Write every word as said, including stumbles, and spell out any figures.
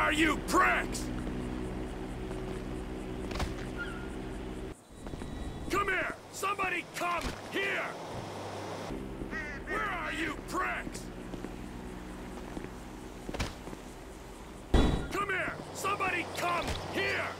are you pricks? Come here! Somebody come here! Where are you pricks? Come here! Somebody come here!